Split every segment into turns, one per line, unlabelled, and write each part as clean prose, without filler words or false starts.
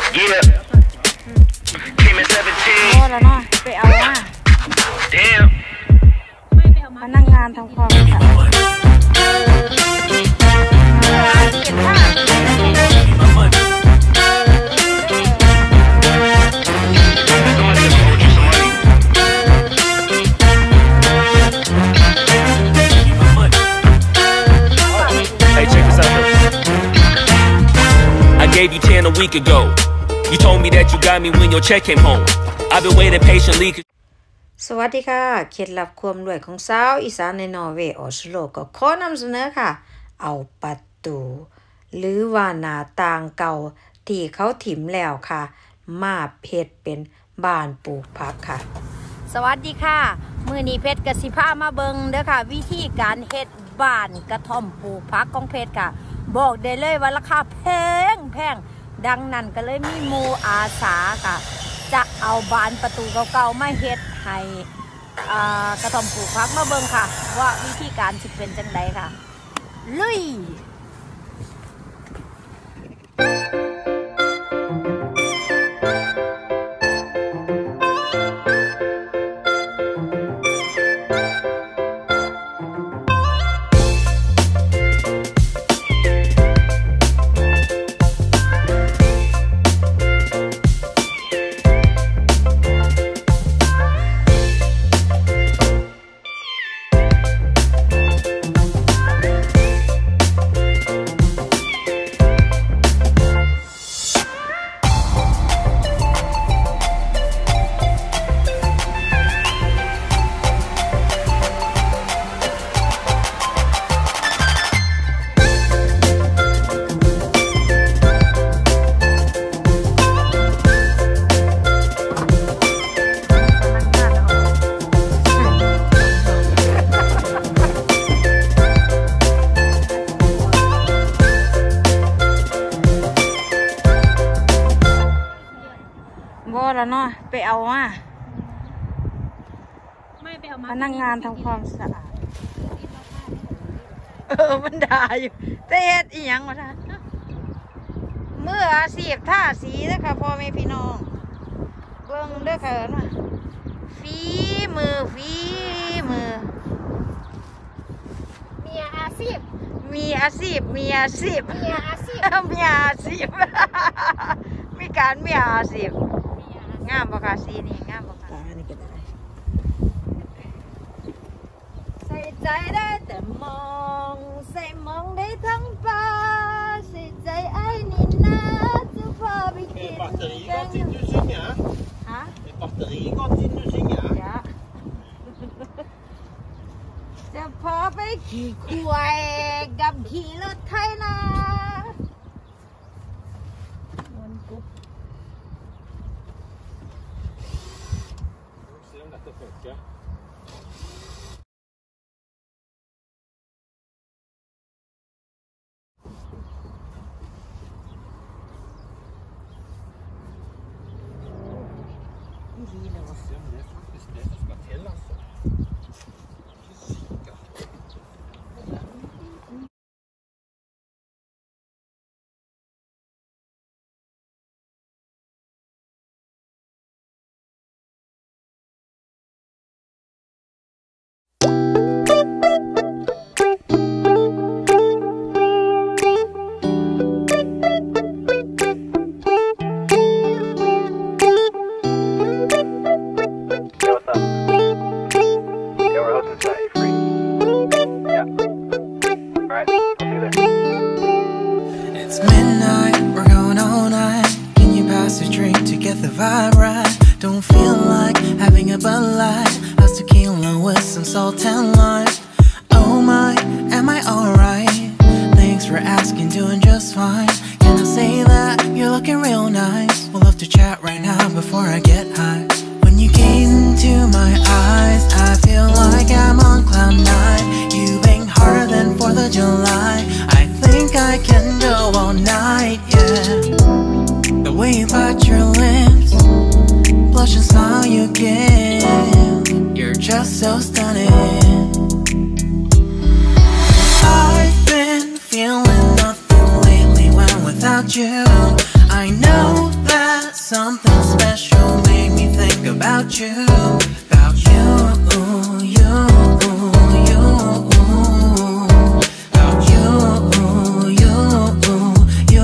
Yeah. Came in 17.
โอ้แล้วเนาะไปเอามา
Damn.
พนักงานทำความสะอาดเก็บผ้า
Gave you 10 a week ago. You told me that you got me when your check came home. I've been waiting patiently.
สวัสดีค่ะเคล็ดลับความรวยของสาวอีสานในนอร์เวย์ออสโลก็ขอนำเสนอค่ะเอาประตูหรือว่าหน้าต่างเก่าที่เขาถิ่มแล้วค่ะมาเพชรเป็นบ้านปลูกผักค่ะสวัสดีค่ะมื้อนี้เพชรกสิพามาเบิ่งเด้อค่ะวิธีการเฮ็ดบ้านกระท่อมปลูกผักของเพชรค่ะบอกได้เลยว่าราคาแพงดังนั้นก็เลยมีหมู่อาสาค่ะจะเอาบานประตูเก่าๆมาเฮ็ดให้กระท่อมปลูกผักมาเบิ่งค่ะว่าวิธีการสิเป็นจังไดค่ะลุยบ่แล้วเนาะไปเอามาไม่ไปเอามาพนักงานทำความสะอาดมันด่าอยู่แต่เฮ็ดอีหยังวะท่านเมื่ออาชีพท่าสีนะคะพ่อแม่พี่น้องเบิ่งเด้อค่ะนะฝีมือมีอาชีพมีการมีอาชีพงามบ่ค่ะสีนี่งามบ่ค่ะนี่ก็ได้ใส่ใจได้แต่มองใส่มองได้ทั้งฟ้าใส่ใจไอ้นี่นะจะพาไปกินฮะจะพาไปขี่ควายกับขี่รถไถนา
vibe right. Don't feel like having a Bud Light. How's tequila with some salt and lime? Oh my, am I alright? Thanks for asking, doing just fine. Can I say that you're looking real nice? We'll love to chat right now before I get high. When you gaze into my eyes, I feel like I'm on cloud nine. You bang harder than 4th of July. I think I can go all night, yeah. The way you bite your lips, blush and smile you give, you're just so stunning. I've been feeling nothing lately when without you I know that something special made me think about you, about you, you, you, about you, you, you,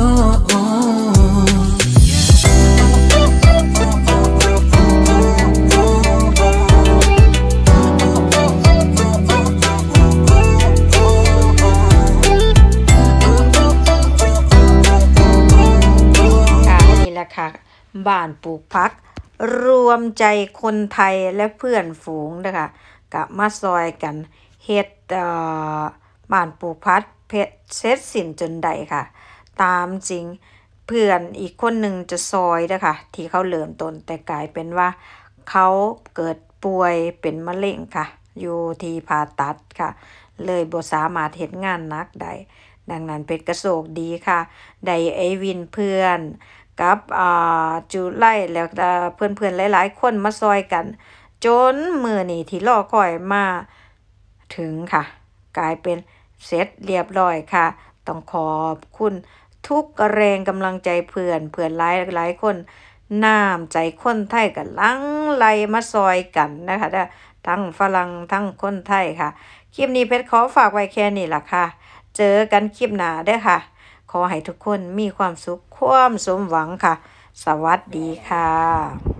ค่ะบ้านปลูกพักรวมใจคนไทยและเพื่อนฝูงนะคะกะมาซอยกันเฮ็ดบ้านปลูกพักเสร็จสิ้นจนใดค่ะตามจริงเพื่อนอีกคนหนึ่งจะซอยนะคะที่เขาเริ่มต้นแต่กลายเป็นว่าเขาเกิดป่วยเป็นมะเร็งค่ะอยู่ที่ผ่าตัดค่ะเลยบ่สามารถเฮ็ดงานหนักได้ดังนั้นเป็นกระโชคดีค่ะได้ไอวินเพื่อนกับจูไล่แล้วเพื่อนๆหลายๆคนมาซอยกันจนมื้อนี้ที่รอคอยมาถึงค่ะกลายเป็นเสร็จเรียบร้อยค่ะต้องขอบคุณทุกแรงกำลังใจเพื่อนหลายคนน้ำใจคนไทยกันลังไหลมาซอยกันนะคะทั้งฝรั่งทั้งคนไทยค่ะคลิปนี้เพชรขอฝากไว้แค่นี้ล่ะค่ะเจอกันคลิปหน้าเด้อค่ะขอให้ทุกคนมีความสุขความสมหวังค่ะสวัสดีค่ะ